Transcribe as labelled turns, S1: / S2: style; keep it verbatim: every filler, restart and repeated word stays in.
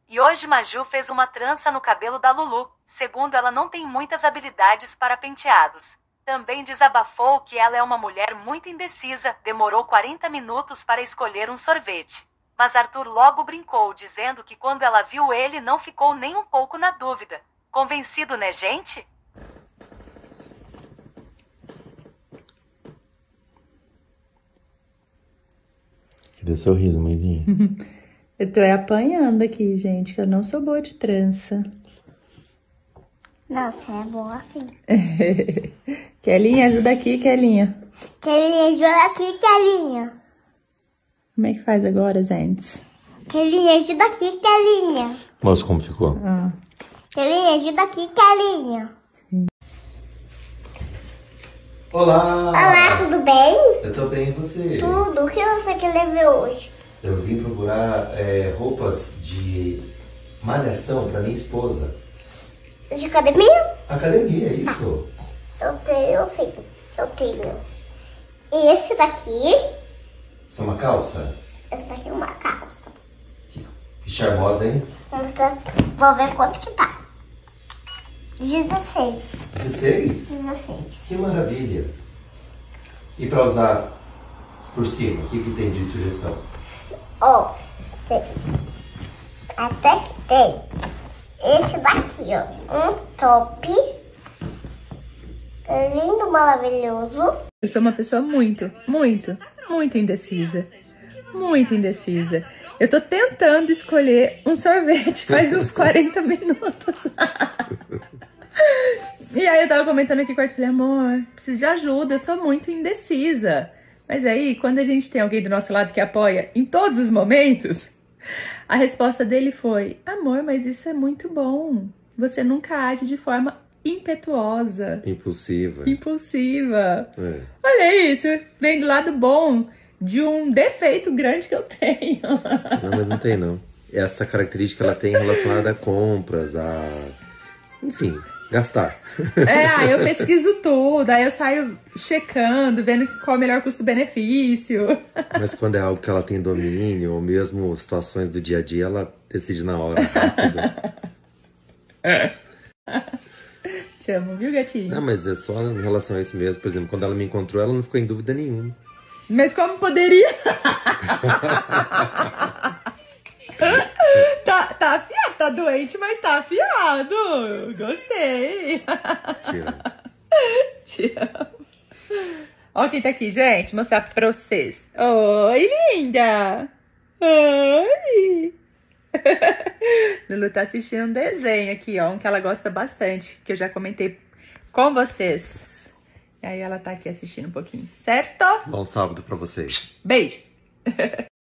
S1: E hoje Maju fez uma trança no cabelo da Lulu. Segundo ela, não tem muitas habilidades para penteados. Também desabafou que ela é uma mulher muito indecisa, demorou quarenta minutos para escolher um sorvete. Mas Arthur logo brincou, dizendo que quando ela viu ele não ficou nem um pouco na dúvida. Convencido, né, gente?
S2: Cadê sorriso, mãezinha?
S3: Eu tô apanhando aqui, gente, que eu não sou boa de trança.
S4: Nossa, é boa assim.
S3: Kelinha, ajuda aqui, Kelinha.
S4: Kelinha, ajuda aqui, Kelinha.
S3: Como é que faz agora, gente?
S4: Kelinha, ajuda aqui, Kelinha.
S2: Moço, como ficou?
S3: Ah.
S4: Kelinha, ajuda aqui, Kelinha.
S2: Olá!
S4: Olá, tudo bem?
S2: Eu tô bem, e você?
S4: Tudo. O que você quer ver hoje?
S2: Eu vim procurar é, roupas de malhação pra minha esposa.
S4: De academia?
S2: Academia, é isso?
S4: Eu tenho, eu sei. Eu tenho. E esse daqui?
S2: Isso é uma calça?
S4: Esse daqui é uma calça.
S2: Que, que charmosa, hein?
S4: Essa- Vou ver quanto que tá. dezesseis.
S2: dezesseis?
S4: dezesseis.
S2: Que maravilha! E pra usar por cima, o que, que tem de sugestão?
S4: Ó, tem. Até que tem. Esse daqui, ó. Um top. Lindo, maravilhoso.
S3: Eu sou uma pessoa muito, muito, muito indecisa. Muito indecisa. Eu tô tentando escolher um sorvete faz uns quarenta minutos. E aí eu tava comentando aqui com o Arthur, falei, amor, preciso de ajuda, eu sou muito indecisa. Mas aí, quando a gente tem alguém do nosso lado que apoia em todos os momentos, a resposta dele foi, amor, mas isso é muito bom. Você nunca age de forma impetuosa.
S2: Impulsiva.
S3: Impulsiva.
S2: É.
S3: Olha isso, vem do lado bom de um defeito grande que eu tenho.
S2: Não, mas não tem não. Essa característica ela tem relacionada a compras, a... enfim, gastar.
S3: É, aí eu pesquiso tudo, aí eu saio checando, vendo qual é o melhor custo-benefício.
S2: Mas quando é algo que ela tem domínio, ou mesmo situações do dia a dia, ela decide na hora, rápido.
S3: Te amo, viu, gatinho?
S2: Não, mas é só em relação a isso mesmo. Por exemplo, quando ela me encontrou, ela não ficou em dúvida nenhuma.
S3: Mas como poderia? tá, tá afiado, tá doente, mas tá afiado. Gostei.
S2: Te amo.
S3: Te amo. Ó quem tá aqui, gente. Mostrar pra vocês. Oi, linda. Oi. Lulu tá assistindo um desenho aqui, ó. Um que ela gosta bastante, que eu já comentei com vocês. E aí ela tá aqui assistindo um pouquinho, certo?
S2: Bom sábado pra vocês.
S3: Beijo.